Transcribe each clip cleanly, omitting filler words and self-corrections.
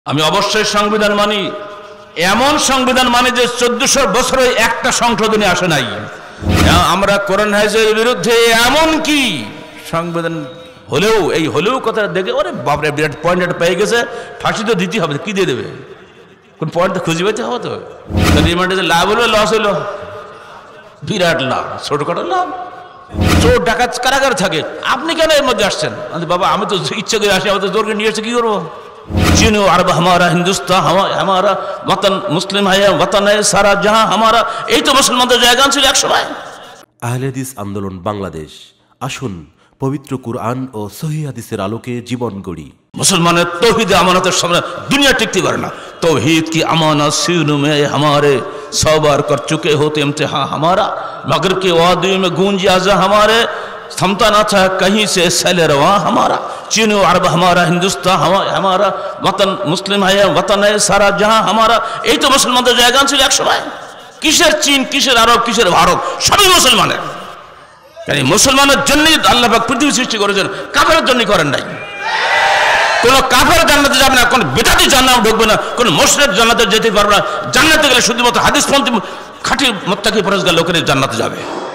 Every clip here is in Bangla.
আমি অবশ্যই সংবিধান মানি, এমন সংবিধান মানি যে 1400 বছরে একটা সংশোধনী আসে নাই। আমরা কোরআন হাদিসের বিরুদ্ধে এমন কি সংবিধান হলেও কথা দেখে ওরে বাপরে বিরাট পয়েন্ট পেয়ে গেছে, ফাঁসি তো দিতে হবে, কি দিয়ে দেবে, কোন পয়েন্ট খুঁজে পেতে হবে তো। রিমান্ডে যে লাভ হলো লস হলো, বিরাট লাভ, ছোটখাটো লাভ। চোর ডাকাত কারাগার থাকে, আপনি কেন এর মধ্যে আসছেন? বাবা আমি তো ইচ্ছা করে আসি, আমি তো জোরকে নিয়ে এসে কি করবো? चीन अरब हमारा, हिंदुस्तान हमारा, वतन मुस्लिम है, वतन है सारा जहां हमारा। এই তো মুসলমানদের জায়গা ছিল এক সময়। আহলে হাদিস আন্দোলন বাংলাদেশ, আসুন পবিত্র কুরআন ও সহিহ হাদিসের আলোকে জীবন গড়ি। মুসলমানের তৌহিদ আমানতের সামনে দুনিয়া টিকতে পারে না। तौहीद की अमानत सीनों में हमारे 100 बार कर चुके होते इम्तिहान हमारा, मगर के वादियों में गूंज आजा हमारे, थमता ना था कहीं से सैले रवा हमारा। चीन अरब हमारा, हिंदुस्तान हमारा, वतन मुस्लिम है, वतन है सारा जहां हमारा। এই তো মুসলমানদের জায়গা ছিল এক সময়। কিসের চীন, কিসের আরব, কিসের ভারত, সবই মুসলমানের। কারণ মুসলমানের জন্যই আল্লাহ পাক পৃথিবী সৃষ্টি করেছেন, কাফেরের জন্য করেন নাই। কোন কাফের জান্নাতে যাবে না, কোন বেদাতি জান্নাতে ঢুকবে না, কোন মুশরিক জান্নাতে যেতে পারবে না। জান্নাতে গেলে শুধুমাত্র হাদিসপন্থী খাঁটি মুত্তাকি পরহেজগার লোকেরা জান্নাতে যাবে।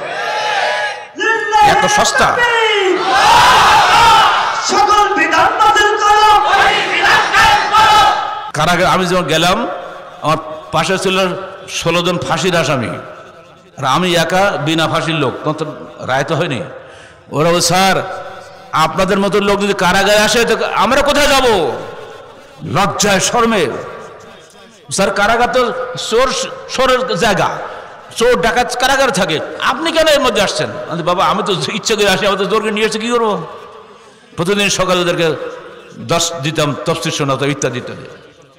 এত সস্তা। কারাগারে আমি যখন গেলাম, আমার পাশে ছিল 16 জন ফাঁসির আসামি, আর আমি একা বিনা ফাঁসির লোক, তখন তো রায় তো হয়নি। ওরা বলে স্যার আপনাদের মতো লোক যদি কারাগারে আসে তো আমরা কোথায় যাব? লজ্জায় শরমে। স্যার কারাগার তো চোরের জায়গা, চোর ডাকাত কারাগার থাকে, আপনি কেন এর মধ্যে আসছেন? বাবা আমি তো ইচ্ছা করে আসি, আমি তো জোরকে নিয়ে এসে কি করবো? প্রতিদিন সকালে ওদেরকে 10 দিতাম, তফসির শোনাতাম, ইত্যাদি ইত্যাদি।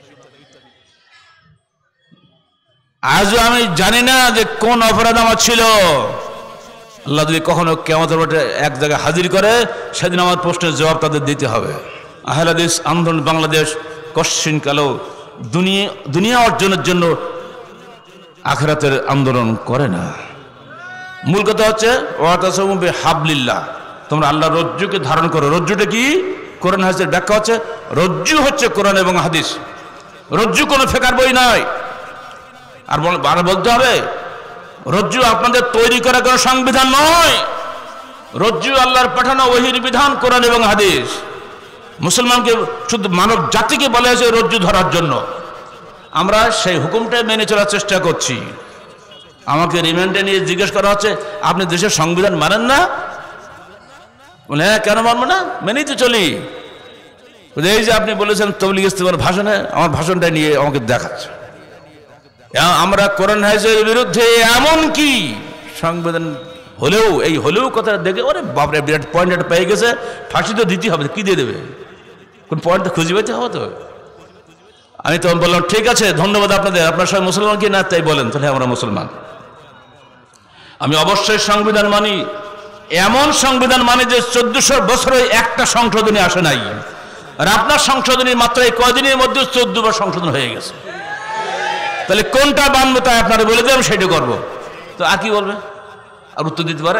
আজও আমি জানি না যে কোন অপরাধ আমার ছিল। আল্লাহ যদি কখনো কিয়ামতের মাঠে এক জায়গায় হাজির করে, সেদিন আমার প্রশ্নের জবাব তাদের দিতে হবে। আহলে হাদিস আন্দোলন বাংলাদেশ কশ্চিনকালেও দুনিয়া অর্জনের জন্য আখিরাতের আন্দোলন করে না। মূল কথা হচ্ছে ওয়াতাসামু বিহাবলিল্লাহ, তোমরা আল্লাহর রজ্জুকে ধারণ করো। রজ্জুটা কি? কোরআন হাদিসের ব্যাখ্যা হচ্ছে রজ্জু হচ্ছে কোরআন এবং হাদিস। রজ্জু কোনো ফেকার বই নয়। আর বলতে হবে রজ্জু আপনাদের তৈরি করা কোনো সংবিধান নয়। রজ্জু আল্লাহর পাঠানো ওহীর বিধান, কোরআন এবং হাদিস। মুসলমানকে শুধু মানব জাতিকে বলা হয়েছে রজ্জু ধরার জন্য। আমরা সেই হুকুমটাই মেনে চলার চেষ্টা করছি। আমাকে রিমান্ডে নিয়ে জিজ্ঞেস করা হচ্ছে আপনি দেশের সংবিধান মানেন না? বলে হ্যাঁ, কেন মানবো না, মেনেই তো চলি। এই যে আপনি বলেছেন তবলিগ ইস্তেমার ভাষণে, আমার ভাষণটা নিয়ে আমাকে দেখাচ্ছে আমরা কোরআন হাদিসের বিরুদ্ধে এমন কি সংবিধান হলেও কথা দেখে ওরে বাপরে বিরাট পয়েন্ট পেয়ে গেছে, ফাঁসি তো দিতে হবে, কি দিয়ে দেবে, কোন পয়েন্ট খুঁজে পেতে হবে তো। আমি তখন বললাম ঠিক আছে ধন্যবাদ আপনাদের, আপনার সবাই মুসলমান কি না তাই বলেন, তাহলে আমরা মুসলমান। আমি অবশ্যই সংবিধান মানি, এমন সংবিধান মানি যে 1400 বছরে একটা সংশোধনী আসে নাই। আর আপনার সংশোধনী মাত্র এই কয়দিনের মধ্যে 14 বার সংশোধন হয়ে গেছে। তাহলে কোনটা মানবো তাই আপনারা বলে দেবেন, সেটা করবো। তো আর কি বলবে? আর উত্তর দিতে পারে?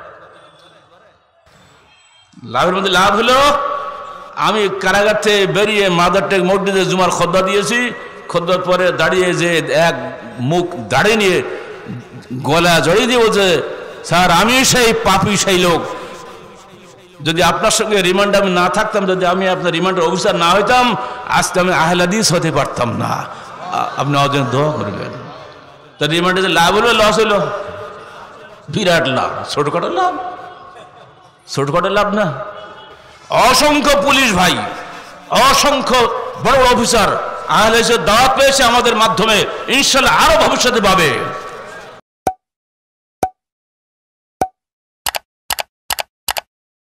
লাভের মধ্যে লাভ হলো আমি কারাগার থেকে বেরিয়ে মাদার টেক মসজিদে জুমার খুতবা দিয়েছি। খুতবার পরে দাঁড়িয়ে যে এক মুখ দাঁড়িয়ে নিয়ে গলা জড়িয়ে দিয়ে বলছে স্যার আমি সেই পাপী সেই লোক, যদি আপনার সঙ্গে রিমান্ড আমি না থাকতাম, যদি আমি আপনার রিমান্ডের অফিসার না হইতাম, আজকে আমি আহলে হাদিস হতে পারতাম না। আপনি অজন্য দোয়া করবেন। তো রিমান্ডে যে লাভ হলো লস হলো, বিরাট লাভ, ছোটখাটো লাভ, ছোটখাটো লাভ না। অসংখ্য পুলিশ ভাই, অসংখ্য বড় অফিসার আহলে হাদিসের দাওয়াত পেয়েছে আমাদের মাধ্যমে, ইনশাআল্লাহ আরো ভবিষ্যতে পাবে।